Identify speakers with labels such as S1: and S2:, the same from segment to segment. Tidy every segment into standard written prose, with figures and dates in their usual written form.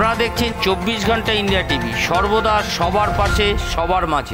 S1: আপনারা দেখছেন 24 ঘন্টা ইন্ডিয়া টিভি, সর্বদা সবার পাশে সবার মাঝে।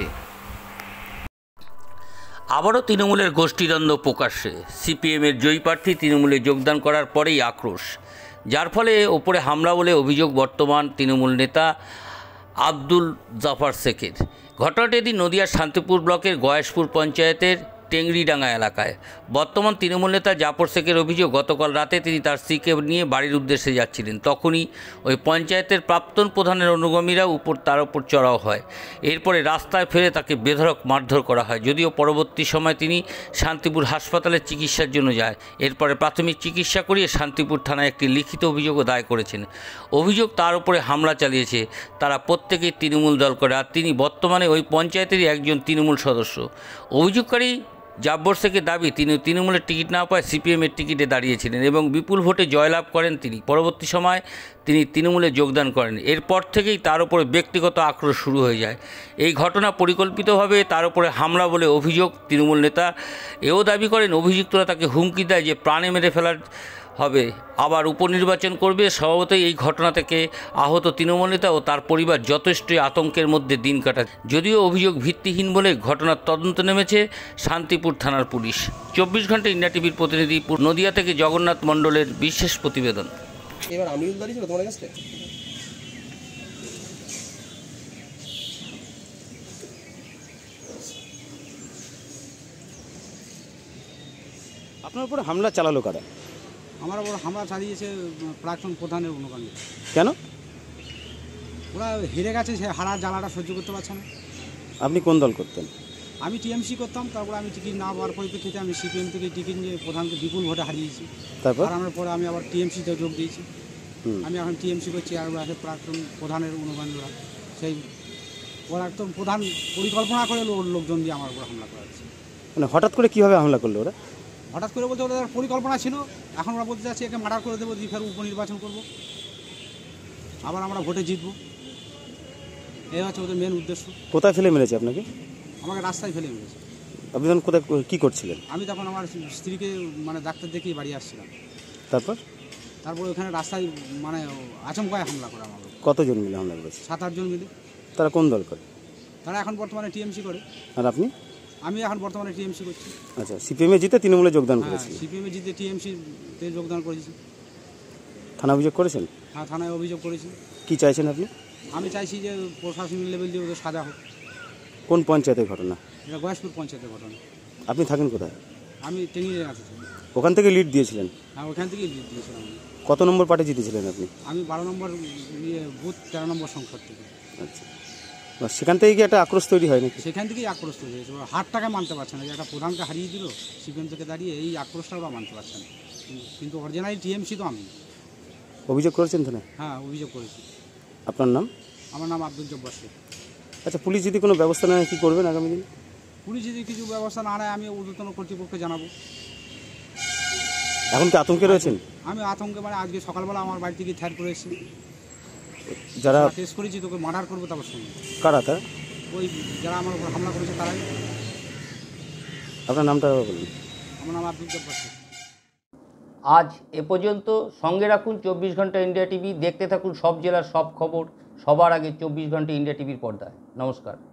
S1: আবারও তৃণমূলের গোষ্ঠীদ্বন্দ্ব প্রকাশ্যে। সিপিএমের জয়ী প্রার্থী তৃণমূলে যোগদান করার পরেই আক্রোশ, যার ফলে ওপরে হামলা বলে অভিযোগ বর্তমান তৃণমূল নেতা আব্দুল জাফর শেখের। ঘটনাটি এদিন নদিয়ার শান্তিপুর ব্লকের গয়েশপুর পঞ্চায়েতের টেংরিডাঙ্গা এলাকায়। বর্তমান তৃণমূল নেতা জাফর শেখের অভিযোগ, গতকাল রাতে তিনি তার স্ত্রীকে নিয়ে বাড়ির উদ্দেশ্যে যাচ্ছিলেন, তখনই ওই পঞ্চায়েতের প্রাক্তন প্রধানের অনুগামীরা তার উপর চড়াও হয়। এরপরে রাস্তায় ফেলে তাকে বেধড়ক মারধর করা হয়। যদিও পরবর্তী সময় তিনি শান্তিপুর হাসপাতালে চিকিৎসার জন্য যায়। এরপরে প্রাথমিক চিকিৎসা করিয়ে শান্তিপুর থানায় একটি লিখিত অভিযোগও দায় করেছেন। অভিযোগ, তার উপরে হামলা চালিয়েছে তারা প্রত্যেকেই তৃণমূল দল করে, আর তিনি বর্তমানে ওই পঞ্চায়েতেরই একজন তৃণমূল সদস্য। অভিযোগকারী জাফর শেখের দাবি, তিনি তৃণমূলের টিকিট না পায় সিপিএমের টিকিটে দাঁড়িয়েছিলেন এবং বিপুল ভোটে জয়লাভ করেন তিনি। পরবর্তী সময় তিনি তৃণমূলে যোগদান করেন। এরপর থেকেই তার উপরে ব্যক্তিগত আক্রোশ শুরু হয়ে যায়। এই ঘটনা পরিকল্পিতভাবে তার উপরে হামলা বলে অভিযোগ তৃণমূল নেতা। এও দাবি করেন অভিযুক্তরা তাকে হুমকি দেয় যে প্রাণে মেরে ফেলার হবে, আবার উপনির্বাচন করবে। স্বভাবতই এই ঘটনা থেকে আহত তৃণমূল নেতা ও তার পরিবার যথেষ্টই আতঙ্কের মধ্যে দিন কাটায়। যদিও অভিযোগ ভিত্তিহীন বলে ঘটনার তদন্ত নেমেছে শান্তিপুর থানার পুলিশ। 24 ঘন্টা ইন্ডিয়া টিভির প্রতিনিধি নদিয়া থেকে জগন্নাথ মণ্ডলের বিশেষ প্রতিবেদন।
S2: এবার আমি দাঁড়িয়েছিল তোমার কাছে।
S3: আপনার উপর হামলা চালালো কারা?
S4: আমার ওপর হামলা চালিয়েছে প্রাক্তন প্রধানের অনুগামী।
S3: কেন?
S4: ওরা হেরে গেছে, সে হারার জ্বালাটা সহ্য করতে পারছে না।
S3: আপনি কোন দল করতেন?
S4: আমি টিএমসি করতাম, তারপরে আমি টিকিট না পাওয়ার পরিপ্রেক্ষিতে আমি সিপিএম থেকে টিকিট নিয়ে প্রধানকে বিপুল ভোটে হারিয়েছি।
S3: তারপর
S4: হারানোর পরে আমি আবার টিএমসিতে যোগ দিয়েছি। আমি এখন টিএমসি করছি, আর আছে প্রাক্তন প্রধানের অনুগামীরা। সেই প্রাক্তন প্রধান পরিকল্পনা করে লোকজন দিয়ে আমার উপর হামলা করা হচ্ছে।
S3: মানে হঠাৎ করে কীভাবে হামলা করলো ওরা?
S4: হঠাৎ করে বলতে ওদের পরিকল্পনা ছিল। এখন ওরা বলতে চাচ্ছি একে মার্ডার করে দেবো, দিয়ে ফের উপনির্বাচন করবো, আবার আমরা ভোটে জিতবো। এই হচ্ছে ওদের মেন উদ্দেশ্য।
S3: কোথায় ফেলে মেরেছে আপনাকে?
S4: আমাকে রাস্তায় ফেলে মেরেছে।
S3: আপনি তখন কোথায় কী করছিলেন?
S4: আমি তখন আমার স্ত্রীকে ডাক্তার দেখিয়ে বাড়ি আসছিলাম। তারপরে ওখানে রাস্তায় আচমকায় হামলা করে আমার।
S3: কতজন মিলে হামলা করেছে?
S4: 7-8 জন মিলে।
S3: তারা কোন দল করে?
S4: তারা এখন বর্তমানে টিএমসি করে।
S3: আর আপনি?
S4: আমি এখন বর্তমানে টিএমসি করছি।
S3: আচ্ছা, সিপিএমে জিতে তৃণমূলে যোগদান করেছি?
S4: সিপিএমে জিতে টিএমসিতে যোগদান করেছি।
S3: থানা অভিযোগ করেছেন?
S4: হ্যাঁ, থানায় অভিযোগ করেছি।
S3: কি চাইছেন আপনি?
S4: আমি চাইছি যে প্রশাসনিক লেভেল দিয়ে ওদের সাজা হোক।
S3: কোন পঞ্চায়েতের ঘটনা?
S4: এটা গয়েশপুর পঞ্চায়েতের ঘটনা।
S3: আপনি থাকেন কোথায়?
S4: আমি টেঙ্গিরে আছি।
S3: ওখান থেকে লিড দিয়েছিলেন?
S4: হ্যাঁ, ওখান থেকেই লিড দিয়েছিলাম।
S3: কত নম্বর পার্টি জিতেছিলেন আপনি?
S4: আমি 12 নম্বর বুথ 13 নম্বর সংসদ থেকে।
S3: আচ্ছা, সেখান থেকে কি একটা আক্রোশ তৈরি হয় নাকি?
S4: সেখান থেকেই আক্রোশ তৈরি হয়েছে। হারটাকে মানতে পারছে না যে একটা প্রধানকে হারিয়ে দিল সিপিএম থেকে দাঁড়িয়ে, এই আক্রোশটা ওরা মানতে পারছে না। কিন্তু অরিজিনালি টিএমসি তো আমি।
S3: অভিযোগ করেছেন তো? না,
S4: হ্যাঁ, অভিযোগ করেছি।
S3: আপনার নাম?
S4: আমার নাম আব্দুল জব্বার শেখ।
S3: আচ্ছা, পুলিশ যদি কোনো ব্যবস্থা নেয় কী করবেন আগামী দিন?
S4: পুলিশ যদি কিছু ব্যবস্থা না নেয় আমি ঊর্ধ্বতন কর্তৃপক্ষকে জানাবো।
S3: এখন কি আতঙ্কে রয়েছেন?
S4: আমি আতঙ্কে, আজকে সকালবেলা আমার বাড়ি থেকে থ্যাট করে এসেছি।
S3: যারা
S4: কেস করেছি, তোকে মার্ডার করবো তারপর সঙ্গে।
S3: কারা তারা?
S4: ওই যারা আমার উপর হামলা করেছে তারাই।
S3: আপনার নামটা বলুন।
S4: আমার নাম আব্দুল জব্বার শেখ।
S1: আজ এ পর্যন্ত। সঙ্গে রাখুন 24 ঘন্টা ইন্ডিয়া টিভি। দেখতে থাকুন সব জেলার সব খবর সবার আগে 24 ঘন্টা ইন্ডিয়া টিভির পর্দায়। নমস্কার।